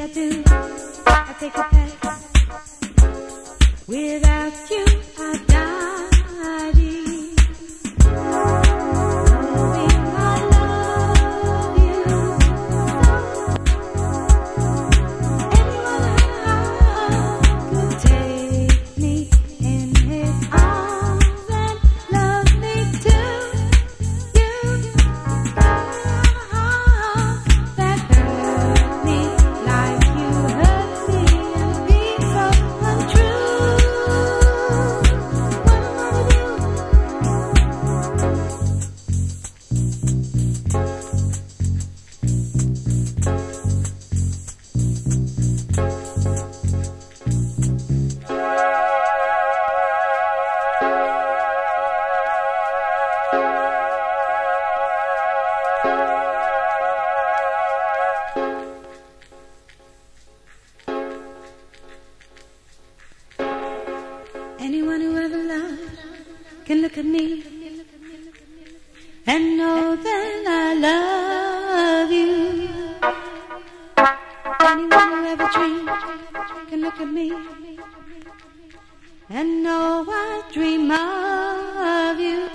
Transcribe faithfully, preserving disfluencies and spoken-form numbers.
I do. I take a pass. Without you, I die. Knowing I love you so. Anyone could take me in his arms and love me too. You that hurt me like you hurt me and be so untrue. What am I to do? Anyone who ever loved can look at me and know that I love you. Anyone who ever dreamed can look at me and know I dream of you.